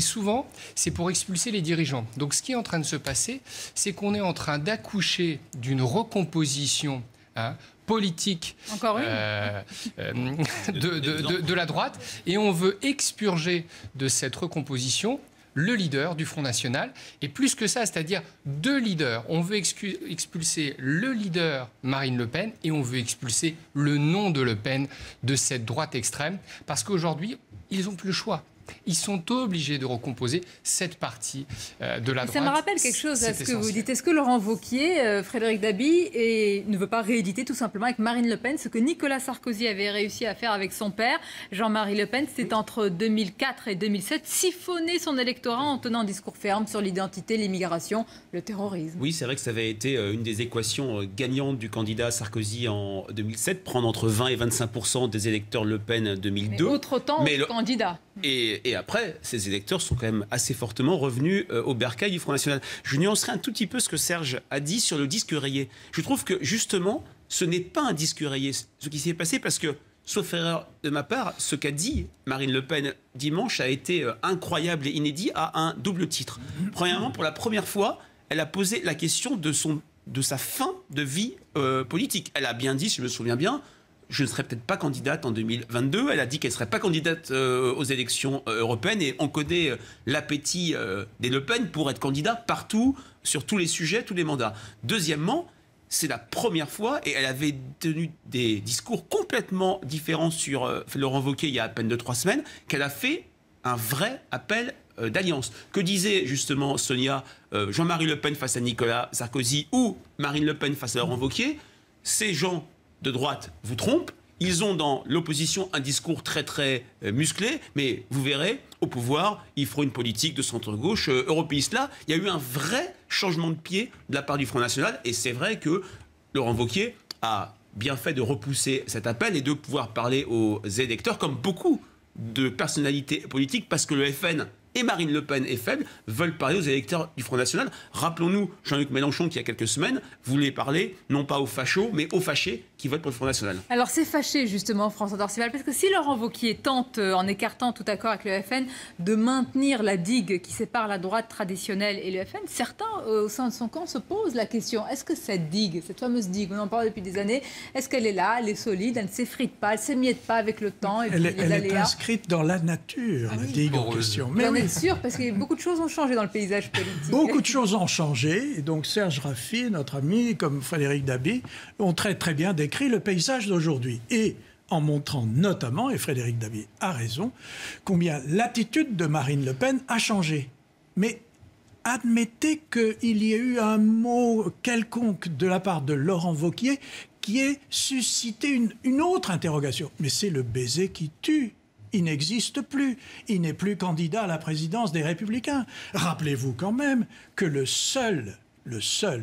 souvent, c'est pour expulser les dirigeants. Donc ce qui est en train de se passer, c'est qu'on est en train d'accoucher d'une recomposition hein, politique Encore une euh, euh, de, de, de, de la droite, et on veut expurger de cette recomposition le leader du Front National, et plus que ça, c'est-à-dire deux leaders. On veut expulser le leader Marine Le Pen et on veut expulser le nom de Le Pen de cette droite extrême, parce qu'aujourd'hui, ils n'ont plus le choix. Ils sont obligés de recomposer cette partie euh, de la droite. Ça me rappelle quelque chose à ce que essentiel. vous dites. Est-ce que Laurent Wauquiez, euh, Frédéric Dabi, et, ne veut pas rééditer tout simplement avec Marine Le Pen ce que Nicolas Sarkozy avait réussi à faire avec son père, Jean-Marie Le Pen? C'était entre deux mille quatre et deux mille sept, siphonner son électorat en tenant un discours ferme sur l'identité, l'immigration, le terrorisme. Oui, c'est vrai que ça avait été une des équations gagnantes du candidat Sarkozy en deux mille sept, prendre entre vingt et vingt-cinq pour cent des électeurs Le Pen deux mille deux. Mais autre temps, Mais autre le... candidat. Et, et après, ces électeurs sont quand même assez fortement revenus euh, au bercail du Front National. Je nuancerai un tout petit peu ce que Serge a dit sur le disque rayé. Je trouve que justement, ce n'est pas un disque rayé, ce qui s'est passé, parce que, sauf erreur de ma part, ce qu'a dit Marine Le Pen dimanche a été euh, incroyable et inédit à un double titre. Premièrement, pour la première fois, elle a posé la question de, son, de sa fin de vie euh, politique. Elle a bien dit, si je me souviens bien, je ne serai peut-être pas candidate en deux mille vingt-deux. Elle a dit qu'elle ne serait pas candidate euh, aux élections euh, européennes. Et on connaît euh, l'appétit euh, des Le Pen pour être candidat partout, sur tous les sujets, tous les mandats. Deuxièmement, c'est la première fois, et elle avait tenu des discours complètement différents sur euh, Laurent Wauquiez il y a à peine de trois semaines, qu'elle a fait un vrai appel euh, d'alliance. Que disait justement Sonia, euh, Jean-Marie Le Pen face à Nicolas Sarkozy ou Marine Le Pen face à Laurent Wauquiez? Ces gens de droite vous trompent. Ils ont dans l'opposition un discours très très euh, musclé, mais vous verrez, au pouvoir, ils feront une politique de centre-gauche euh, européiste. Là, il y a eu un vrai changement de pied de la part du Front National, et c'est vrai que Laurent Wauquiez a bien fait de repousser cet appel et de pouvoir parler aux électeurs, comme beaucoup de personnalités politiques, parce que le F N et Marine Le Pen est faible, veulent parler aux électeurs du Front National. Rappelons-nous Jean-Luc Mélenchon qui, il y a quelques semaines, voulait parler non pas aux fachos, mais aux fâchés qui votent pour le Front National. Alors c'est fâché justement, François Dorcival, parce que si Laurent Wauquiez tente, euh, en écartant tout accord avec le F N, de maintenir la digue qui sépare la droite traditionnelle et le F N, certains euh, au sein de son camp se posent la question, est-ce que cette digue, cette fameuse digue, on en parle depuis des années, est-ce qu'elle est là, elle est solide, elle ne s'effrite pas, elle ne s'émiette pas avec le temps et Elle, les elle est aléas. inscrite dans la nature, Ah la oui. digue en question. Mais J'en oui. ai sûr, parce que beaucoup de choses ont changé dans le paysage politique. Beaucoup de choses ont changé, et donc Serge Raffi, notre ami, comme Frédéric Dabi, ont très très bien décrit le paysage d'aujourd'hui. Et en montrant notamment, et Frédéric Dabi a raison, combien l'attitude de Marine Le Pen a changé. Mais admettez qu'il y ait eu un mot quelconque de la part de Laurent Wauquiez qui ait suscité une, une autre interrogation. Mais c'est le baiser qui tue. Il n'existe plus. Il n'est plus candidat à la présidence des Républicains. Rappelez-vous quand même que le seul, le seul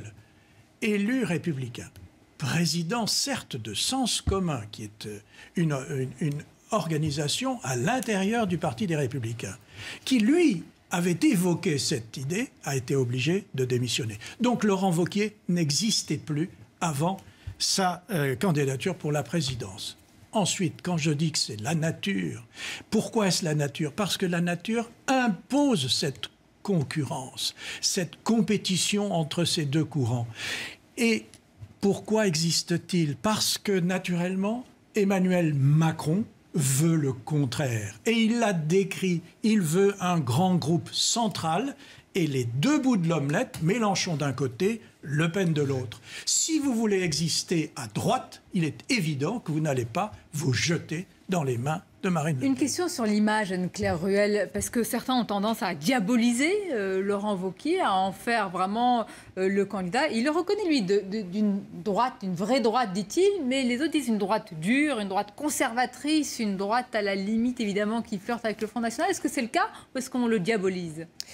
élu républicain, président certes de Sens commun, qui est une, une, une organisation à l'intérieur du Parti des Républicains, qui lui avait évoqué cette idée, a été obligé de démissionner. Donc Laurent Wauquiez n'existait plus avant sa euh, candidature pour la présidence. Ensuite, quand je dis que c'est la nature, pourquoi est-ce la nature? Parce que la nature impose cette concurrence, cette compétition entre ces deux courants. Et pourquoi existe-t-il? Parce que, naturellement, Emmanuel Macron veut le contraire. Et il l'a décrit. Il veut un grand groupe central et les deux bouts de l'omelette, Mélenchon d'un côté, Le Pen de l'autre. Si vous voulez exister à droite, il est évident que vous n'allez pas vous jeter dans les mains de Marine Le Pen. Une question sur l'image, Anne-Claire Ruel, parce que certains ont tendance à diaboliser euh, Laurent Wauquiez, à en faire vraiment euh, le candidat. Il le reconnaît, lui, de, de, d'une droite, une vraie droite, dit-il, mais les autres disent une droite dure, une droite conservatrice, une droite à la limite, évidemment, qui flirte avec le Front National. Est-ce que c'est le cas ou est-ce qu'on le diabolise ?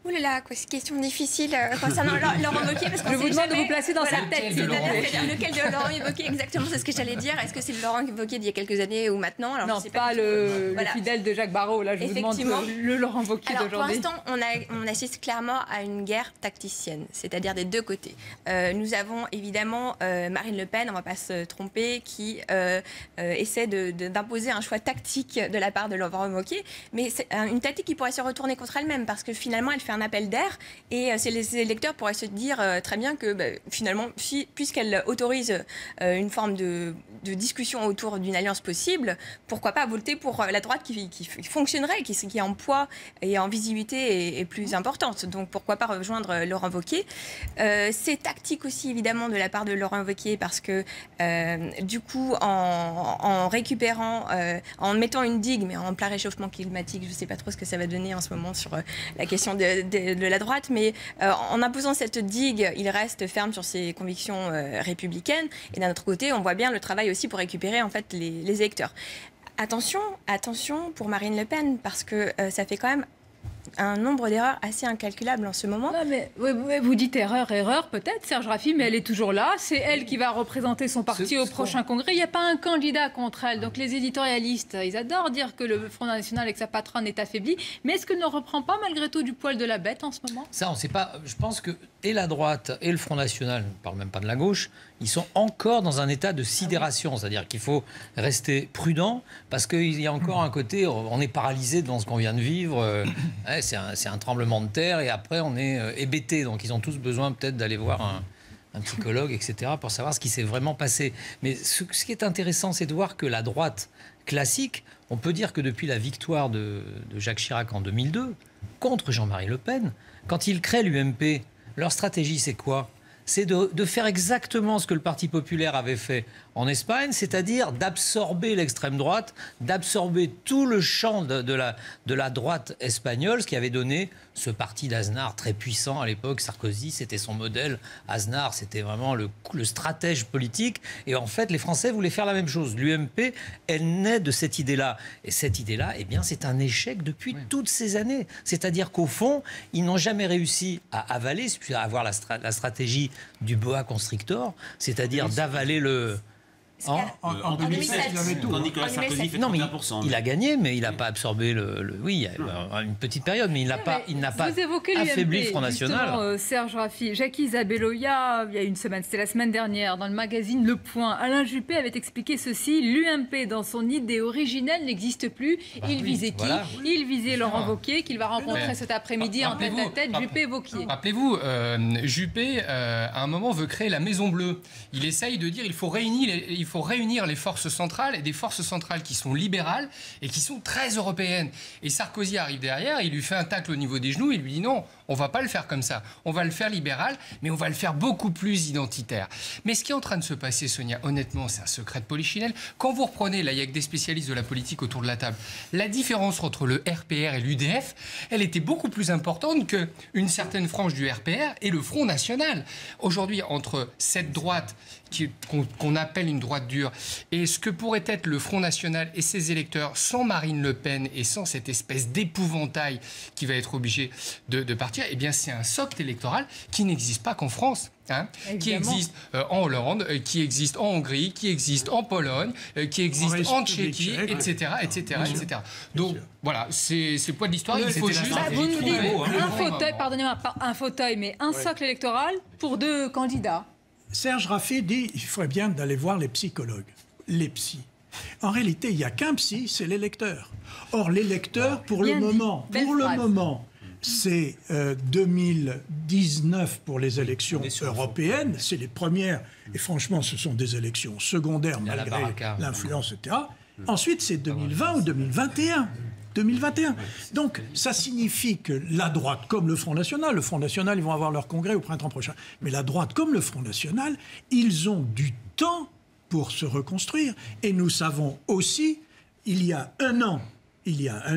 Ouh là là, quoi, c'est question difficile euh, concernant Laurent Wauquiez. Parce qu'on Je vous demande jamais... de vous placer dans voilà, sa tête. c'est lequel de Laurent Wauquiez, exactement, c'est ce que j'allais dire. Est-ce que c'est le Laurent Wauquiez d'il y a quelques années ou maintenant? Alors, non, je sais pas, pas le, le voilà. fidèle de Jacques Barrot. Là, je vous demande le Laurent Wauquiez d'aujourd'hui. Pour l'instant, on, a, on assiste clairement à une guerre tacticienne, c'est-à-dire des deux côtés. Euh, nous avons évidemment euh, Marine Le Pen, on ne va pas se tromper, qui euh, euh, essaie d'imposer un choix tactique de la part de Laurent Wauquiez, mais c'est une tactique qui pourrait se retourner contre elle-même, parce que finalement, elle fait un appel d'air, et euh, les électeurs pourraient se dire euh, très bien que bah, finalement, si, puisqu'elle autorise euh, une forme de, de discussion autour d'une alliance possible, pourquoi pas voter pour la droite qui, qui fonctionnerait, qui, qui en poids et en visibilité est, est plus importante. Donc pourquoi pas rejoindre Laurent Wauquiez. Euh, c'est tactique aussi évidemment de la part de Laurent Wauquiez, parce que euh, du coup, en, en récupérant, euh, en mettant une digue, mais en plein réchauffement climatique, je ne sais pas trop ce que ça va donner en ce moment sur euh, la question de, de, de la droite, mais euh, en imposant cette digue, il reste ferme sur ses convictions euh, républicaines. Et d'un autre côté, on voit bien le travail aussi pour récupérer en fait les, les électeurs. Attention, attention pour Marine Le Pen, parce que euh, ça fait quand même un nombre d'erreurs assez incalculable en ce moment. Non, mais, oui, vous dites erreur, erreur, peut-être, Serge Raffi, mais elle est toujours là. C'est elle qui va représenter son parti au prochain congrès. Il n'y a pas un candidat contre elle. Donc les éditorialistes, ils adorent dire que le Front National avec sa patronne est affaibli. Mais est-ce qu'elle ne reprend pas malgré tout du poil de la bête en ce moment? Ça, on ne sait pas. Je pense que et la droite et le Front National, on ne parle même pas de la gauche, ils sont encore dans un état de sidération. C'est-à-dire qu'il faut rester prudent, parce qu'il y a encore un côté, on est paralysé devant ce qu'on vient de vivre. Ouais, c'est un, un tremblement de terre, et après on est euh, hébété. Donc ils ont tous besoin peut-être d'aller voir un, un psychologue, et cetera, pour savoir ce qui s'est vraiment passé. Mais ce, ce qui est intéressant, c'est de voir que la droite classique, on peut dire que depuis la victoire de, de Jacques Chirac en deux mille deux, contre Jean-Marie Le Pen, quand il crée l'U M P, leur stratégie, c'est quoi? C'est de, de faire exactement ce que le Parti populaire avait fait en Espagne, c'est-à-dire d'absorber l'extrême droite, d'absorber tout le champ de, de, la, de la droite espagnole, ce qui avait donné ce parti d'Aznar très puissant à l'époque. Sarkozy, c'était son modèle. Aznar, c'était vraiment le, le stratège politique. Et en fait, les Français voulaient faire la même chose. L'U M P, elle naît de cette idée-là. Et cette idée-là, eh bien, c'est un échec depuis oui. toutes ces années. C'est-à-dire qu'au fond, ils n'ont jamais réussi à avaler, à avoir la, stra la stratégie du boa constrictor, c'est-à-dire d'avaler le... En, en, en, en deux mille sept, il avait tout. Quand Nicolas Sarkozy fait non, mais trente-et-un pour cent. Il a gagné, mais il n'a pas absorbé le... le oui, il y a une petite période, mais il n'a pas, il n'a pas affaibli le Front National. Euh, Serge Raffi, Jackie Isabello, il y a, il y a une semaine, c'était la semaine dernière, dans le magazine Le Point, Alain Juppé avait expliqué ceci: l'U M P, dans son idée originelle, n'existe plus. Bah il oui, visait qui voilà. Il visait Laurent Wauquiez, qu'il va rencontrer mais, cet après-midi en tête à tête, Juppé-Wauquiez. Rappelez-vous, euh, Juppé, euh, à un moment, veut créer la Maison Bleue. Il essaye de dire il faut réunir les, il faut réunir les forces centrales, et des forces centrales qui sont libérales et qui sont très européennes. Et Sarkozy arrive derrière, il lui fait un tacle au niveau des genoux, il lui dit non, on va pas le faire comme ça, on va le faire libéral, mais on va le faire beaucoup plus identitaire. Mais ce qui est en train de se passer, Sonia, honnêtement, c'est un secret de polichinelle. Quand vous reprenez, là il y a que des spécialistes de la politique autour de la table, la différence entre le R P R et l'U D F, elle était beaucoup plus importante qu'une certaine frange du R P R et le Front National. Aujourd'hui, entre cette droite qu'on qu'on appelle une droite dure, et ce que pourrait être le Front National et ses électeurs sans Marine Le Pen et sans cette espèce d'épouvantail qui va être obligé de, de partir, eh bien c'est un socle électoral qui n'existe pas qu'en France. Hein, qui existe euh, en Hollande, euh, qui existe en Hongrie, qui existe en Pologne, euh, qui existe en, en Tchéquie, et cetera, et cetera, et cetera. Donc voilà, c'est le poids de l'histoire. Il faut juste bah, vous nous dites un fauteuil, pardonnez-moi, pas un fauteuil, mais un ouais. socle électoral pour deux candidats. Serge Raffi dit qu'il faudrait bien d'aller voir les psychologues, les psys. En réalité, il n'y a qu'un psy, c'est l'électeur. Or, l'électeur, pour le moment, pour le moment, c'est euh, deux mille dix-neuf pour les élections européennes, c'est les premières, et franchement, ce sont des élections secondaires malgré l'influence, et cetera. Ensuite, c'est deux mille vingt ou deux mille vingt et un. deux mille vingt et un. Donc, ça signifie que la droite, comme le Front National, le Front National, ils vont avoir leur congrès au printemps prochain, mais la droite, comme le Front National, ils ont du temps pour se reconstruire. Et nous savons aussi, il y a un an, il y a un an,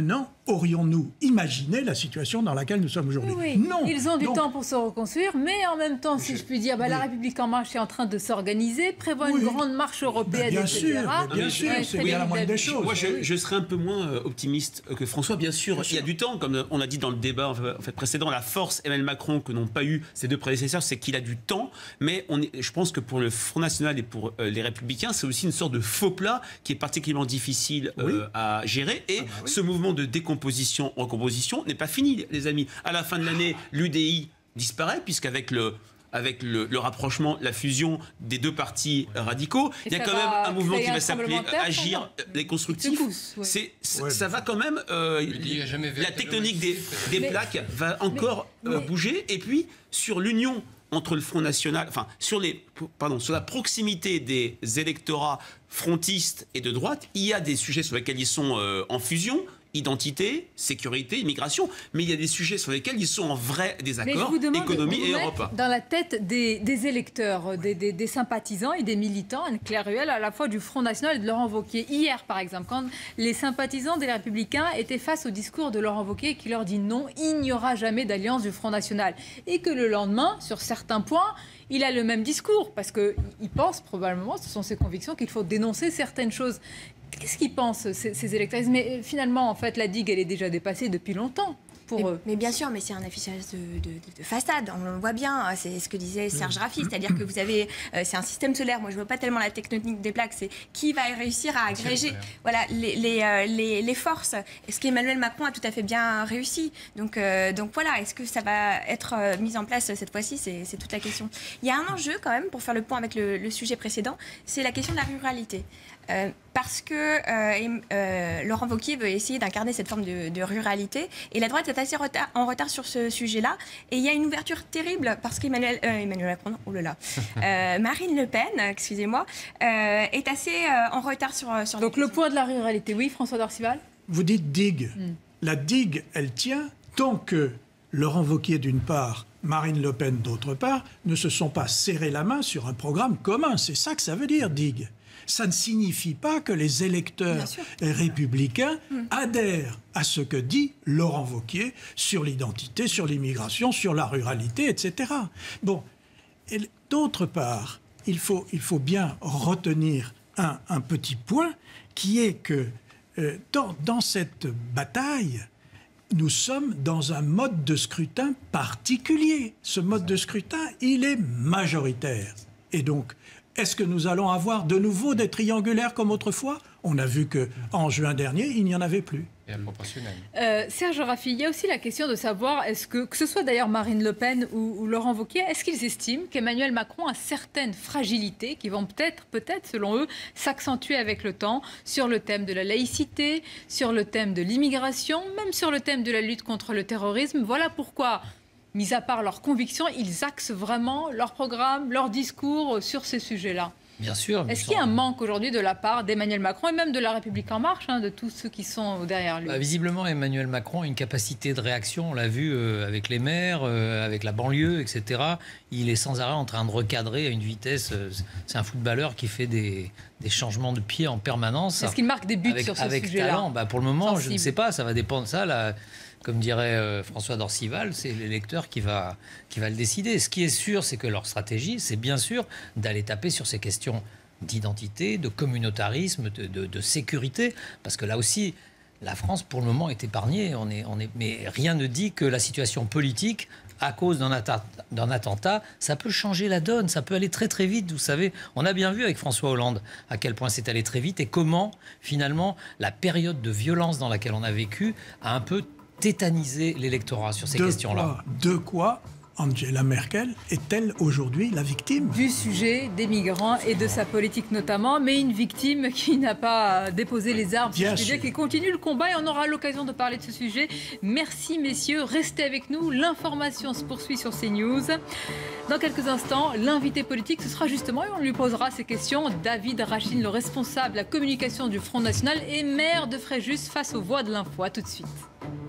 aurions-nous imaginé la situation dans laquelle nous sommes aujourd'hui? Oui, Non. Ils ont du Donc, temps pour se reconstruire, mais en même temps, si je, je puis dire, bah, oui. la République En Marche est en train de s'organiser, prévoit oui. une grande marche européenne, bah, bien et cetera. Sûr, bien sûr, ouais, c'est bien la moindre des choses. Moi, je, je serais un peu moins optimiste que François. Bien sûr, bien il y a du temps, comme on a dit dans le débat en fait, précédent, la force Emmanuel Macron que n'ont pas eu ses deux prédécesseurs, c'est qu'il a du temps, mais on est, je pense que pour le Front National et pour euh, les Républicains, c'est aussi une sorte de faux plat qui est particulièrement difficile euh, oui. à gérer, et ah bah oui. ce mouvement de décomposition en composition n'est pas fini, les amis. À la fin de l'année, l'U D I disparaît, puisqu'avec le avec le, le rapprochement, la fusion des deux partis radicaux, et il y a quand même un mouvement qui va s'appeler Agir les constructifs. Pousse, ouais. C'est, ouais, ça va quand même... Euh, la tectonique des, des mais, plaques va encore mais, euh, mais, bouger. Et puis, sur l'union entre le Front National... Enfin, sur, les, pardon, sur la proximité des électorats frontistes et de droite, il y a des sujets sur lesquels ils sont euh, en fusion. Identité, sécurité, immigration, mais il y a des sujets sur lesquels ils sont en vrai désaccord, économie et Europe. Dans la tête des, des électeurs, des, des, des sympathisants et des militants, une claire ruelle à la fois du Front National et de Laurent Wauquiez. Hier, par exemple, quand les sympathisants des Républicains étaient face au discours de Laurent Wauquiez qui leur dit non, il n'y aura jamais d'alliance du Front National. Et que le lendemain, sur certains points, il a le même discours, parce qu'il pense probablement, ce sont ses convictions, qu'il faut dénoncer certaines choses. Qu'est-ce qu'ils pensent, ces, ces électeurs? Mais finalement, en fait, la digue, elle est déjà dépassée depuis longtemps. Pour mais, eux. mais bien sûr, mais c'est un affichage de, de, de façade, on le voit bien, c'est ce que disait Serge Raffi, c'est-à-dire que vous avez, euh, c'est un système solaire, moi je ne vois pas tellement la tectonique des plaques, c'est qui va réussir à agréger voilà, les, les, euh, les, les forces, est-ce qu'Emmanuel Macron a tout à fait bien réussi, donc, euh, donc voilà, est-ce que ça va être euh, mis en place cette fois-ci, c'est, c'est toute la question. Il y a un enjeu quand même, pour faire le point avec le, le sujet précédent, c'est la question de la ruralité. Euh, parce que euh, euh, Laurent Wauquiez veut essayer d'incarner cette forme de, de ruralité et la droite est assez retard, en retard sur ce sujet-là et il y a une ouverture terrible parce qu'Emmanuel euh, Emmanuel Macron, oh là là, euh, Marine Le Pen, excusez-moi, euh, est assez euh, en retard sur, sur donc le poids de la ruralité, oui, François d'Orcival. Vous dites digue. Mm. La digue, elle tient tant que Laurent Wauquiez d'une part, Marine Le Pen d'autre part, ne se sont pas serrés la main sur un programme commun. C'est ça que ça veut dire, digue. Ça ne signifie pas que les électeurs républicains mmh. adhèrent à ce que dit Laurent Wauquiez sur l'identité, sur l'immigration, sur la ruralité, et cetera. Bon, et d'autre part, il faut, il faut bien retenir un, un petit point qui est que euh, dans, dans cette bataille, nous sommes dans un mode de scrutin particulier. Ce mode de scrutin, il est majoritaire. Et donc, est-ce que nous allons avoir de nouveau des triangulaires comme autrefois? On a vu qu'en juin dernier, il n'y en avait plus. Et proportionnel. Euh, Serge Raffi, il y a aussi la question de savoir, est-ce que, que ce soit d'ailleurs Marine Le Pen ou, ou Laurent Wauquiez, est-ce qu'ils estiment qu'Emmanuel Macron a certaines fragilités qui vont peut-être, peut-être, selon eux, s'accentuer avec le temps sur le thème de la laïcité, sur le thème de l'immigration, même sur le thème de la lutte contre le terrorisme. Voilà pourquoi, mis à part leurs convictions, ils axent vraiment leur programme, leur discours sur ces sujets-là. Bien sûr. Est-ce qu'il y a un manque aujourd'hui de la part d'Emmanuel Macron et même de la République En Marche, hein, de tous ceux qui sont derrière lui? Bah, visiblement, Emmanuel Macron a une capacité de réaction, on l'a vu euh, avec les maires, euh, avec la banlieue, et cetera. Il est sans arrêt en train de recadrer à une vitesse. Euh, c'est un footballeur qui fait des, des changements de pied en permanence. Est-ce qu'il marque des buts avec, sur ce avec sujet-là? Talent, bah, pour le moment, sensible. Je ne sais pas, ça va dépendre de ça. Là, comme dirait euh, François d'Orcival, c'est l'électeur qui va, qui va le décider. Ce qui est sûr, c'est que leur stratégie, c'est bien sûr d'aller taper sur ces questions d'identité, de communautarisme, de, de, de sécurité, parce que là aussi, la France, pour le moment, est épargnée. On est, on est, mais rien ne dit que la situation politique, à cause d'un attentat, d'un attentat, ça peut changer la donne, ça peut aller très très vite. Vous savez, on a bien vu avec François Hollande à quel point c'est allé très vite et comment, finalement, la période de violence dans laquelle on a vécu a un peu tétanisé l'électorat sur ces de questions-là. Quoi, de quoi Angela Merkel est-elle aujourd'hui la victime? Du sujet des migrants et de sa politique notamment, mais une victime qui n'a pas déposé les armes, si je puis dire, qui continue le combat et on aura l'occasion de parler de ce sujet. Merci messieurs, restez avec nous, l'information se poursuit sur CNews. Dans quelques instants, l'invité politique, ce sera justement, et on lui posera ces questions, David Rachin, le responsable de la communication du Front National et maire de Fréjus face aux voix de l'info. À tout de suite.